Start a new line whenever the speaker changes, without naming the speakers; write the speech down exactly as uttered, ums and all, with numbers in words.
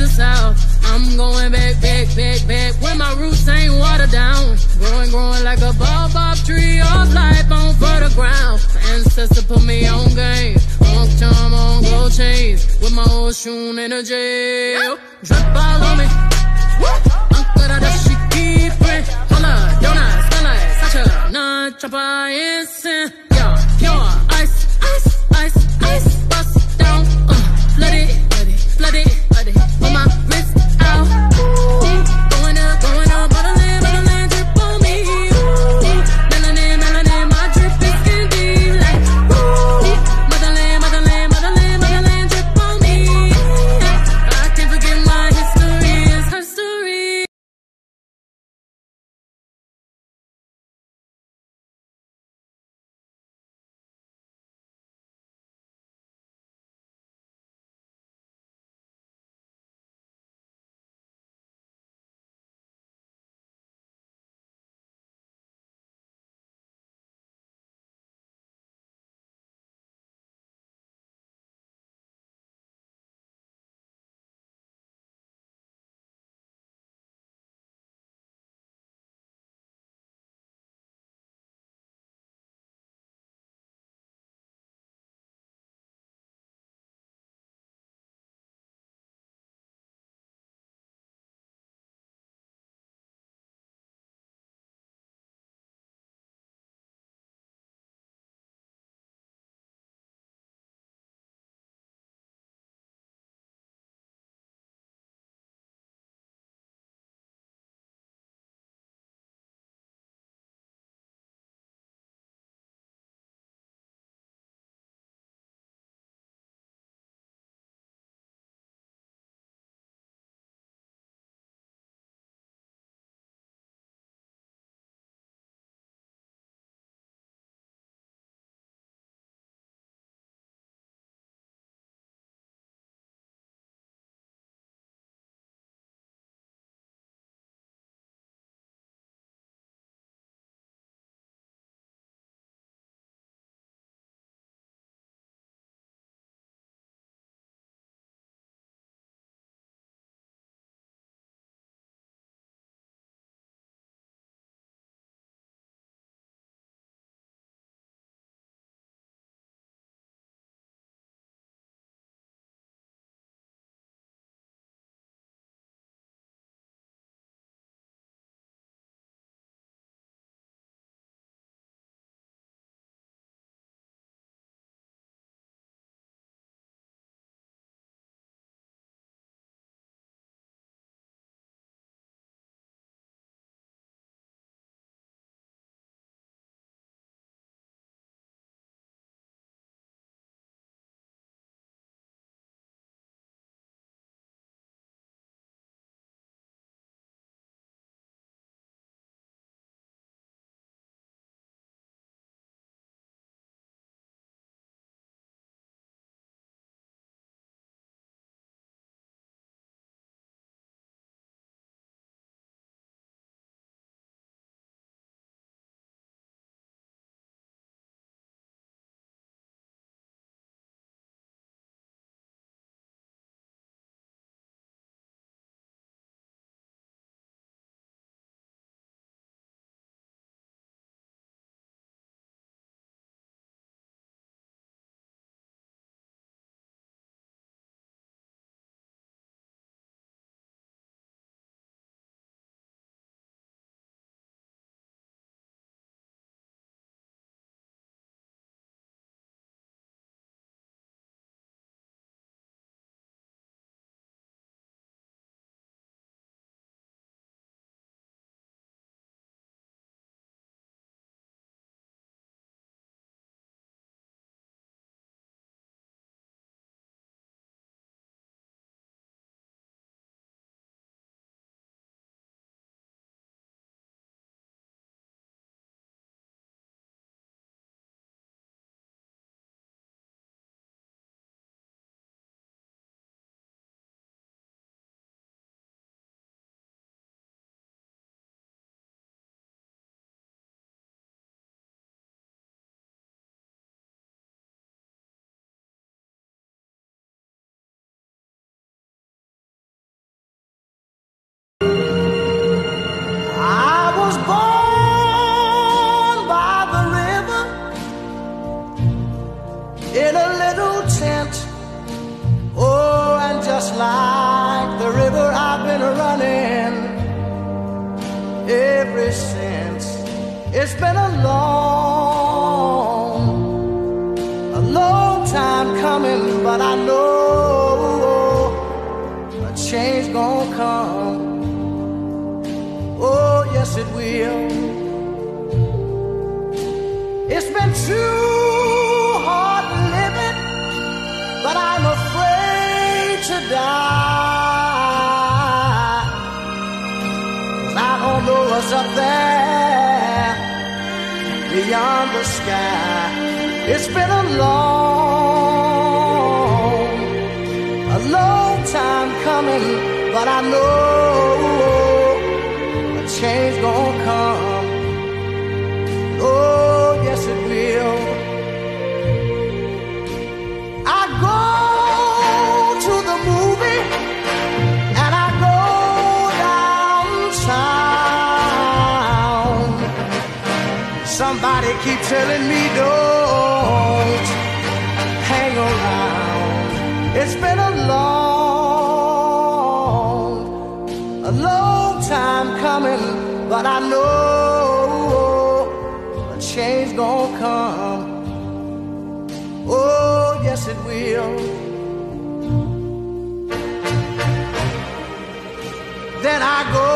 the south. I'm going back, back, back, back, when my roots ain't watered down. Growing, growing like a baobab tree of life on fertile ground. My ancestor put me on game, on charm, on gold chains, with my old shoon in a jail. Drip all on me. Uncle da she keep it. Hola, donuts, skylight, Sacha, nah, chopper, instant. Yeah, pure ice, ice, ice, ice, bust down, uh, flood it, flood it, flood it, flood it, on my wrist out. Going up, going up, motherland, motherland, drip on me. Melanin, melanin, my drip is in deep like motherland, motherland, motherland, motherland, drip on me. I can't forget my history is
in a little tent. Oh, and just like the river I've been running ever since. It's been a long, a long time coming, but I know a change gonna come. Oh, yes it will. It's been too hard living, but I'm afraid to die. 'Cause I don't know what's up there beyond the sky. It's been a long, a long time coming, but I know a change gonna come. Oh, yes it will. I go to the movie and I go downtown. Somebody keep telling me don't hang around. It's been a long, a long time coming, but I know a change gonna come. Oh, yes it will. Then I go